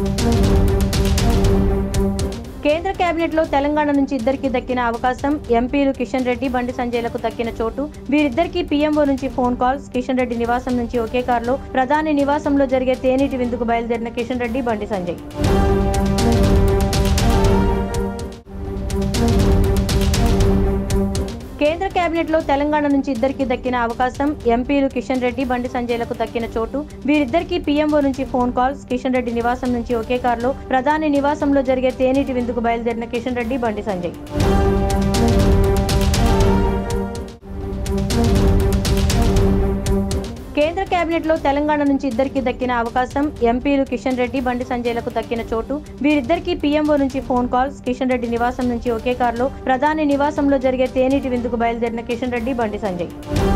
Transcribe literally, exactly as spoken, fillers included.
కేంద్ర కేబినెట్ లో తెలంగాణ నుంచి ఇద్దరికి దక్కిన అవకాశం. ఎంపీలు కిషన్ రెడ్డి, బండి సంజయ్లకు దక్కిన చోటు. వీరిద్దరికీ పీఎంఓ నుంచి ఫోన్ కాల్స్. కిషన్ రెడ్డి నివాసం నుంచి ఒకే కారులో ప్రధాని నివాసంలో జరిగే తేనీటి విందుకు బయలుదేరిన కిషన్ రెడ్డి, బండి సంజయ్. కేంద్ర కేబినెట్ లో తెలంగాణ నుంచి ఇద్దరికి దక్కిన అవకాశం. ఎంపీలు కిషన్ రెడ్డి, బండి సంజయ్లకు దక్కిన చోటు. వీరిద్దరికీ పీఎంఓ నుంచి ఫోన్ కాల్స్. కిషన్ రెడ్డి నివాసం నుంచి ఒకే కారులో ప్రధాని నివాసంలో జరిగే తేనీటి విందుకు బయలుదేరిన కిషన్ రెడ్డి, బండి సంజయ్. కేంద్ర కేబినెట్ లో తెలంగాణ నుంచి ఇద్దరికి దక్కిన అవకాశం. ఎంపీలు కిషన్ రెడ్డి, బండి సంజయ్లకు దక్కిన చోటు. వీరిద్దరికీ పీఎంఓ నుంచి ఫోన్ కాల్స్. కిషన్ రెడ్డి నివాసం నుంచి ఒకే కారులో ప్రధాని నివాసంలో జరిగే తేనీటి విందుకు బయలుదేరిన కిషన్ రెడ్డి, బండి సంజయ్.